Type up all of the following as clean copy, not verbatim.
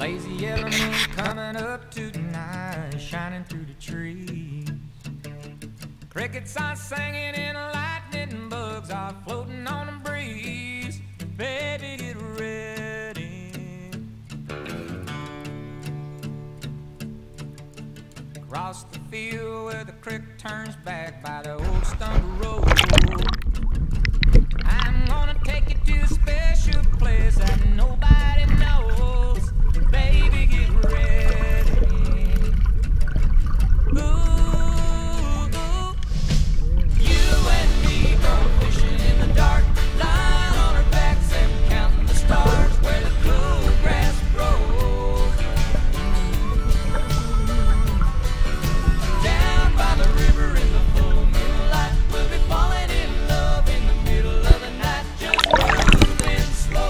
Lazy yellow moon coming up tonight, shining through the trees. Crickets are singing and lightning bugs are floating on the breeze. Baby, get ready. Across the field where the creek turns back by the old stumble road, I'm gonna take you to a special place that nobody knows. Baby, get ready. Ooh, you and me go fishing in the dark, lying on our backs and counting the stars where the cool grass grows. Down by the river in the full moonlight, we'll be falling in love in the middle of the night, just moving slow.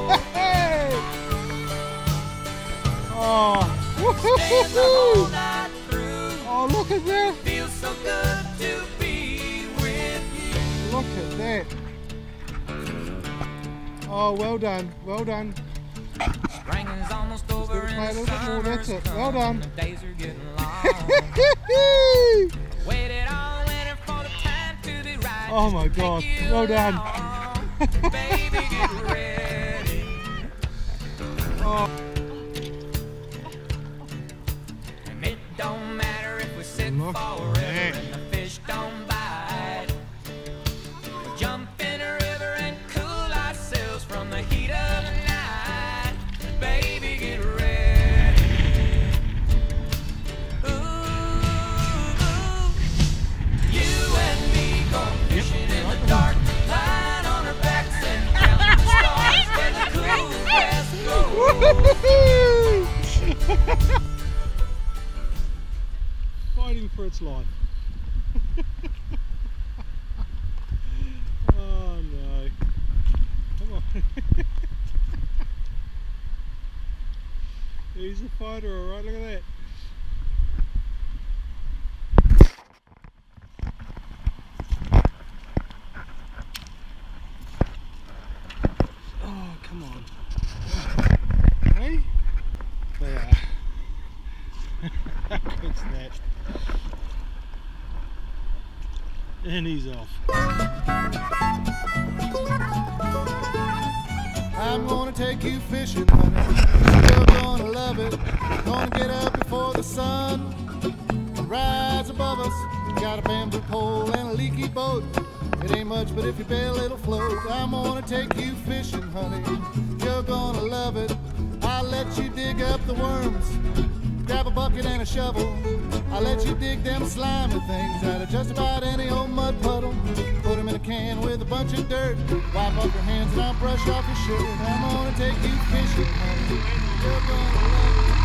Oh, Staying the whole night through. oh, look at that! Feels so good to be with you. Look at that! Oh, well done, well done. Spring is almost over Play a and little bit more, that's summer's it. Well come. done. The days are getting long. Waited all winter for the time to be right. Oh my God, well done. Baby, get ready. Oh. And it don't matter if we sit Look forever at that. and the fish don't bite. We'll jump in a river and cool ourselves from the heat of the night. Baby, get ready. Ooh, you and me going fishing in the dark, lying on our backs and counting the stars where the cool grass grows. Fighting for its life. Oh no. Come on. He's a fighter, alright, look at that. Oh, come on. Hey? There. Good snatch. And he's off. I'm gonna take you fishing, honey. You're gonna love it. Gonna get up before the sun rise above us. Got a bamboo pole and a leaky boat. It ain't much, but if you bail, it'll float. I'm gonna take you fishing, honey. You're gonna love it. I'll let you dig up the worms. Grab a bucket and a shovel. I'll let you dig them slimy things out of just about any old mud puddle. Put them in a can with a bunch of dirt. Wipe off your hands and I'll brush off your shirt. I'm gonna take you fishing, honey. You're gonna love it.